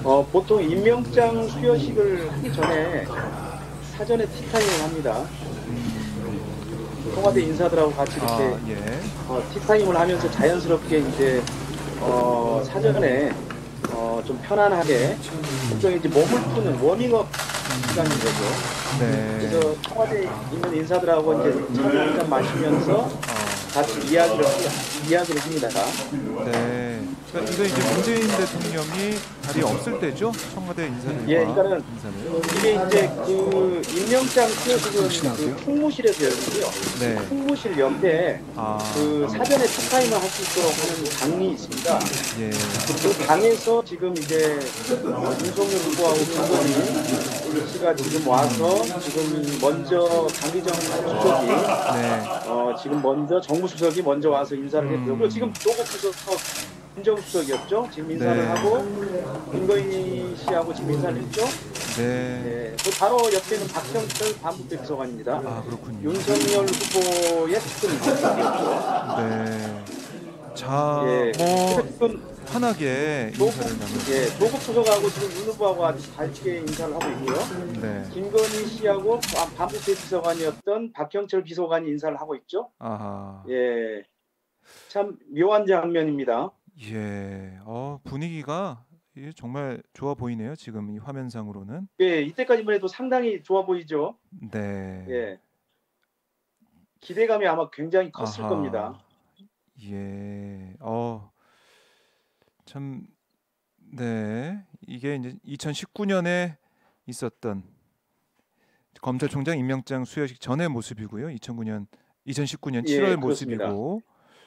보통 임명장 수여식을 하기 전에 사전에 티타임을 합니다. 청와대 인사들하고 같이 이렇게 예. 티타임을 하면서 자연스럽게 이제 사전에 좀 편안하게 일종의 이제 몸을 푸는 워밍업 시간인 거죠. 네. 그래서 청와대에 있는 인사들하고 이제 차를 한잔 마시면서 같이 이야기를 합니다. 네. 그러니까 이거 이제 문재인 대통령이 자리에 없을 때죠? 청와대 인사들과 예, 그러니까는 인사를. 이게 이제 그 임명장 수여식은 그 총무실에서 열리고요. 네. 총무실 옆에 그 사전에 티타임을 할 수 있도록 하는 방이 있습니다. 예. 그 방에서 지금 이제 윤석열 후보하고 김건희 씨가 지금 와서 지금 먼저 강기정 수석이 지금 먼저 정무수석이 먼저 와서 인사를 했고요. 그리고 지금 조국 수석 민정수석이었죠. 지금 인사를 하고 김건희 씨하고 지금 인사를 했죠. 네. 그 바로 옆에는 박형철 반부패 비서관입니다. 그렇군요. 윤석열 후보의 특급 인사였죠. 네. 자, 지금 편하게 인사를 나누고. 조국 수석하고 지금 윤 후보하고 아주 밝게 인사를 하고 있고요. 네. 김건희 씨하고 반부패 비서관이었던 박형철 비서관이 인사를 하고 있죠. 아하. 예. 참 묘한 장면입니다. 예. 분위기가 정말 좋아 보이네요. 지금 이 화면상으로는. 예, 이때까지만 해도 상당히 좋아 보이죠. 네. 예. 기대감이 아마 굉장히 컸을 겁니다. 예. 참, 네. 이게 이제 2019년에 있었던 검찰총장 임명장 수여식 전의 모습이고요. 2019년 7월 모습이고.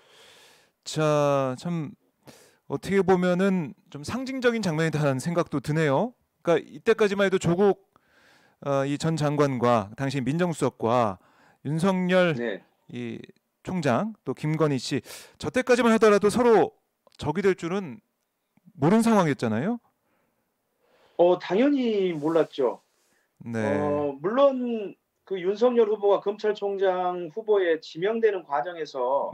자, 참 어떻게 보면은 좀 상징적인 장면이다라는 생각도 드네요. 그러니까 이때까지만 해도 조국 이 전 장관과 당시 민정수석과 윤석열 이 총장 또 김건희 씨 저때까지만 하더라도 서로 적이 될 줄은 모르는 상황이었잖아요. 당연히 몰랐죠. 네. 물론 그 윤석열 후보가 검찰총장 후보에 지명되는 과정에서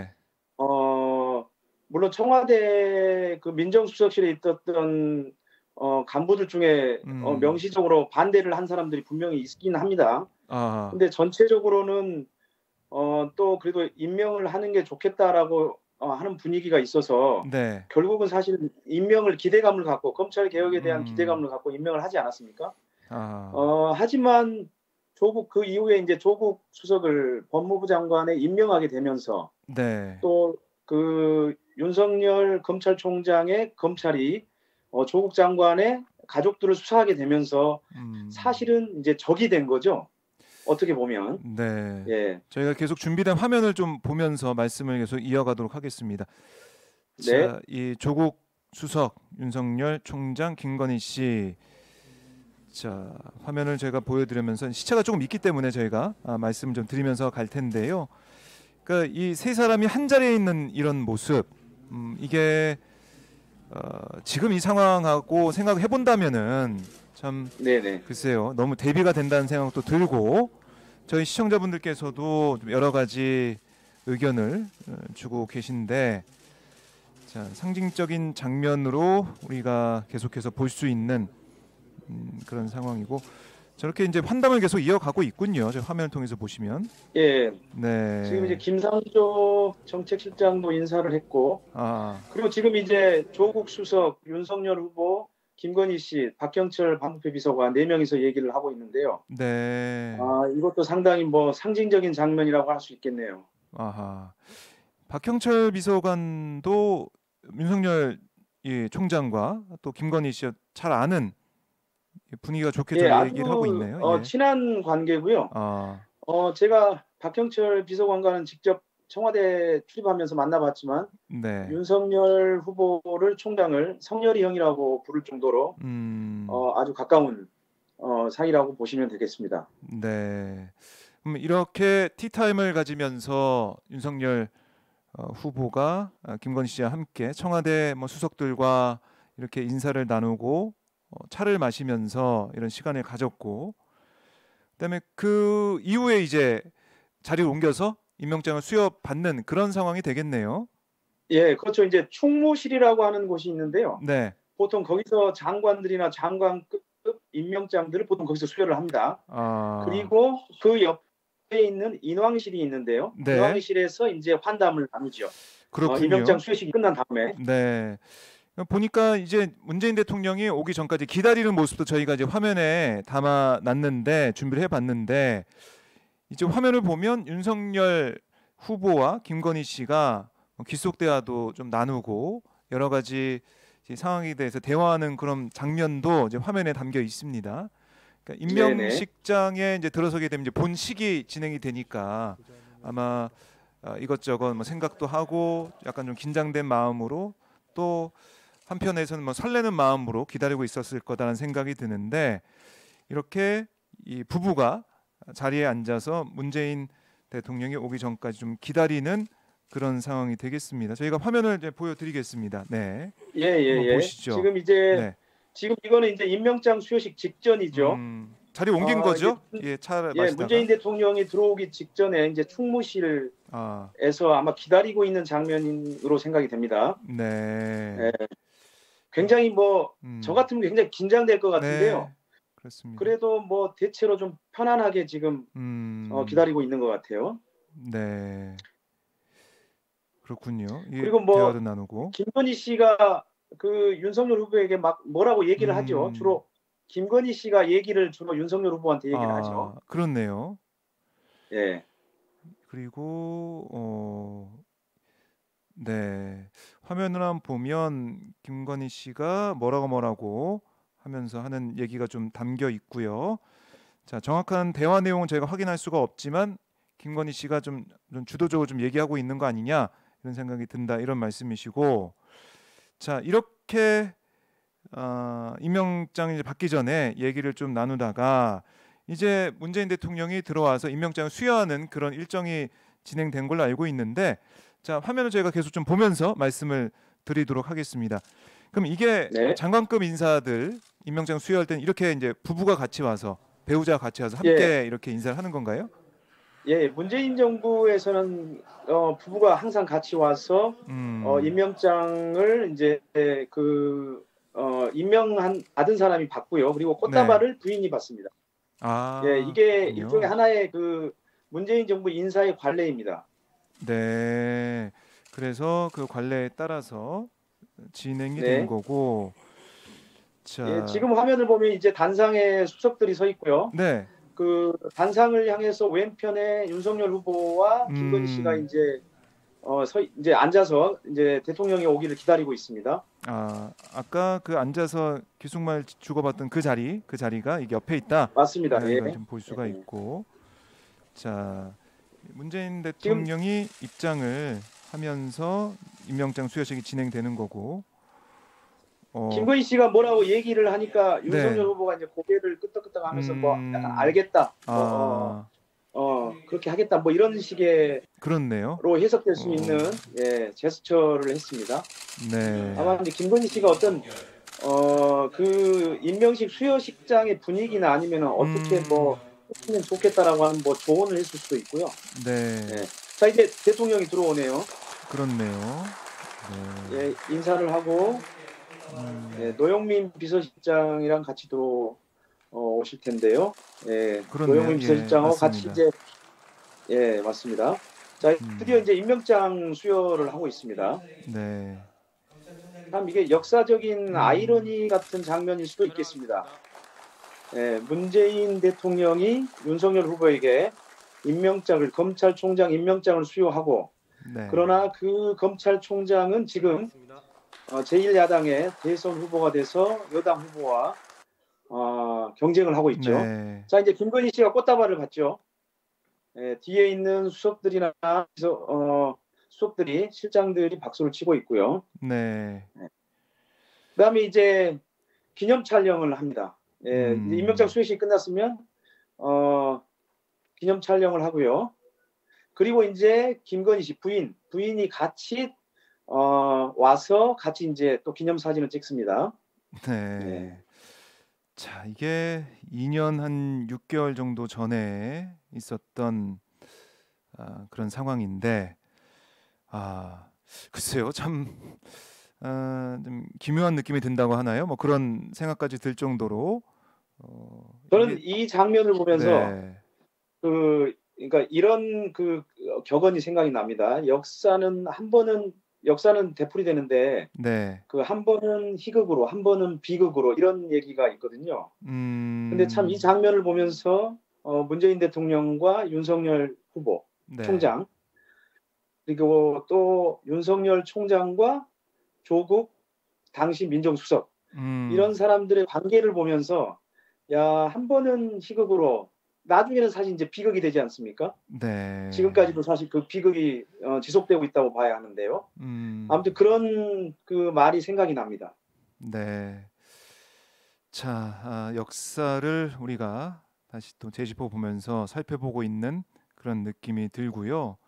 물론 청와대 그 민정수석실에 있었던 간부들 중에 명시적으로 반대를 한 사람들이 분명히 있긴 합니다. 근데 전체적으로는 또 그래도 임명을 하는 게 좋겠다라고 하는 분위기가 있어서 결국은 사실 임명을 기대감을 갖고 검찰 개혁에 대한 기대감을 갖고 임명을 하지 않았습니까? 하지만 그 이후에 이제 조국 수석을 법무부 장관에 임명하게 되면서 또 그 윤석열 검찰총장의 검찰이 조국 장관의 가족들을 수사하게 되면서 사실은 이제 적이 된 거죠. 어떻게 보면. 네. 예. 저희가 계속 준비된 화면을 좀 보면서 말씀을 계속 이어가도록 하겠습니다. 네. 자, 이 조국 수석, 윤석열 총장, 김건희 씨. 자, 화면을 제가 보여드리면서 시차가 조금 있기 때문에 저희가 말씀을 좀 드리면서 갈 텐데요. 그러니까 이 세 사람이 한 자리에 있는 이런 모습, 이게 지금 이 상황하고 생각해 본다면은 참 글쎄요, 너무 대비가 된다는 생각도 들고 저희 시청자분들께서도 좀 여러 가지 의견을 주고 계신데, 자, 상징적인 장면으로 우리가 계속해서 볼 수 있는 그런 상황이고, 저렇게 이제 환담을 계속 이어가고 있군요. 저 화면을 통해서 보시면. 예. 네. 지금 이제 김상조 정책실장도 인사를 했고, 그리고 지금 이제 조국 수석, 윤석열 후보, 김건희 씨, 박형철 반부패 비서관 4명이서 얘기를 하고 있는데요. 네. 이것도 상당히 뭐 상징적인 장면이라고 할 수 있겠네요. 박형철 비서관도 윤석열 총장과 또 김건희 씨 잘 아는, 분위기가 좋게 얘기를 하고 있네요. 친한 관계고요. 제가 박형철 비서관과는 직접 청와대 출입하면서 만나봤지만 윤석열 후보를 총장을 성렬이 형이라고 부를 정도로 아주 가까운 사이라고 보시면 되겠습니다. 네. 그럼 이렇게 티타임을 가지면서 윤석열 후보가 김건희 씨와 함께 청와대 수석들과 이렇게 인사를 나누고 차를 마시면서 이런 시간을 가졌고, 그다음에 그 이후에 이제 자리를 옮겨서 임명장을 수여받는 그런 상황이 되겠네요. 예, 그렇죠. 이제 충무실이라고 하는 곳이 있는데요. 네. 보통 거기서 장관들이나 장관급 임명장들을 보통 거기서 수여를 합니다. 그리고 그 옆에 있는 인왕실이 있는데요. 네. 인왕실에서 이제 환담을 나누죠. 그렇군요. 임명장 수여식이 끝난 다음에. 네. 보니까 이제 문재인 대통령이 오기 전까지 기다리는 모습도 저희가 이제 화면에 담아놨는데, 준비를 해봤는데, 이제 화면을 보면 윤석열 후보와 김건희 씨가 귀속 대화도 좀 나누고 여러 가지 상황에 대해서 대화하는 그런 장면도 이제 화면에 담겨 있습니다. 그러니까 임명식장에 이제 들어서게 되면 이제 본식이 진행이 되니까 아마 이것저것 뭐 생각도 하고 약간 좀 긴장된 마음으로, 또 한편에서는 뭐 설레는 마음으로 기다리고 있었을 거다라는 생각이 드는데, 이렇게 이 부부가 자리에 앉아서 문재인 대통령이 오기 전까지 좀 기다리는 그런 상황이 되겠습니다. 저희가 화면을 이제 보여드리겠습니다. 네. 한번 보시죠. 지금 이제 지금 이거는 이제 임명장 수여식 직전이죠. 자리 옮긴 거죠? 차 마시다가. 문재인 대통령이 들어오기 직전에 이제 충무실에서 아마 기다리고 있는 장면으로 생각이 됩니다. 네. 굉장히 뭐 저 같으면 굉장히 긴장될 것 같은데요. 네. 그렇습니다. 그래도 뭐 대체로 좀 편안하게 지금 기다리고 있는 것 같아요. 네. 그렇군요. 그리고 뭐 대화도 나누고. 김건희 씨가 그 윤석열 후보에게 막 뭐라고 얘기를 하죠. 주로 김건희 씨가 얘기를 주로 윤석열 후보한테 얘기를 하죠. 그렇네요. 예. 그리고 네, 화면을 한번 보면 김건희 씨가 뭐라고 하면서 하는 얘기가 좀 담겨 있고요. 자, 정확한 대화 내용은 저희가 확인할 수가 없지만 김건희 씨가 좀 주도적으로 좀 얘기하고 있는 거 아니냐, 이런 생각이 든다, 이런 말씀이시고, 자, 이렇게 임명장이 받기 전에 얘기를 좀 나누다가 이제 문재인 대통령이 들어와서 임명장을 수여하는 그런 일정이 진행된 걸로 알고 있는데, 자, 화면을 저희가 계속 좀 보면서 말씀을 드리도록 하겠습니다. 그럼 이게 장관급 인사들 임명장 수여할 때는 이렇게 이제 부부가 같이 와서, 배우자가 같이 와서 함께 이렇게 인사를 하는 건가요? 예, 문재인 정부에서는 부부가 항상 같이 와서 임명장을 이제 받은 사람이 받고요. 그리고 꽃다발을 부인이 받습니다. 예, 이게 그렇군요. 일종의 하나의 그 문재인 정부 인사의 관례입니다. 네, 그래서 그 관례에 따라서 진행이 된 거고. 자, 지금 화면을 보면 이제 단상에 수석들이 서 있고요. 네. 그 단상을 향해서 왼편에 윤석열 후보와 김건희 씨가 이제 이제 앉아서 이제 대통령이 오기를 기다리고 있습니다. 아까 그 앉아서 귀속말 주고받던 그 자리가 이게 옆에 있다. 맞습니다. 좀 볼 수가 있고. 자, 문재인 대통령이 입장을 하면서 임명장 수여식이 진행되는 거고. 김건희 씨가 뭐라고 얘기를 하니까 윤석열 후보가 이제 고개를 끄덕끄덕하면서 뭐 약간 알겠다, 그렇게 하겠다, 뭐 이런 식의 그렇네요.로 해석될 수 있는 제스처를 했습니다. 네. 아마 이제 김건희 씨가 어떤 그 임명식 수여식장의 분위기나 아니면 어떻게 뭐 했으면 좋겠다라고 하는 뭐 조언을 했을 수도 있고요. 네. 자, 이제 대통령이 들어오네요. 그렇네요. 인사를 하고. 노영민 비서실장이랑 같이 오실 텐데요. 노영민 비서실장하고 같이 이제 맞습니다. 자, 드디어 이제 임명장 수여를 하고 있습니다. 네. 참 이게 역사적인 아이러니 같은 장면일 수도 있겠습니다. 문재인 대통령이 윤석열 후보에게 검찰총장 임명장을 수여하고, 그러나 그 검찰총장은 지금 제1야당의 대선 후보가 돼서 여당 후보와 경쟁을 하고 있죠. 자, 이제 김건희 씨가 꽃다발을 받죠. 뒤에 있는 수석들이나 수석들이, 실장들이 박수를 치고 있고요. 그다음에 이제 기념 촬영을 합니다. 이제 임명장 수여식이 끝났으면 기념 촬영을 하고요. 그리고 이제 김건희 씨 부인이 같이 와서 같이 이제 또 기념 사진을 찍습니다. 자, 이게 2년 한 6개월 정도 전에 있었던 그런 상황인데, 글쎄요, 참 좀 기묘한 느낌이 든다고 하나요? 뭐 그런 생각까지 들 정도로 저는 이 장면을 보면서 네. 그러니까 이런 격언이 생각이 납니다. 역사는 되풀이되는데 네. 한 번은 희극으로, 한 번은 비극으로 이런 얘기가 있거든요. 근데 참 이 장면을 보면서 문재인 대통령과 윤석열 후보 네. 총장 그리고 또 윤석열 총장과 조국 당시 민정수석 이런 사람들의 관계를 보면서 한 번은 희극으로 나중에는 사실 이제 비극이 되지 않습니까? 네. 지금까지도 사실 그 비극이 지속되고 있다고 봐야 하는데요. 아무튼 그런 말이 생각이 납니다. 네. 자, 역사를 우리가 다시 또 되짚어 보면서 살펴보고 있는 그런 느낌이 들고요.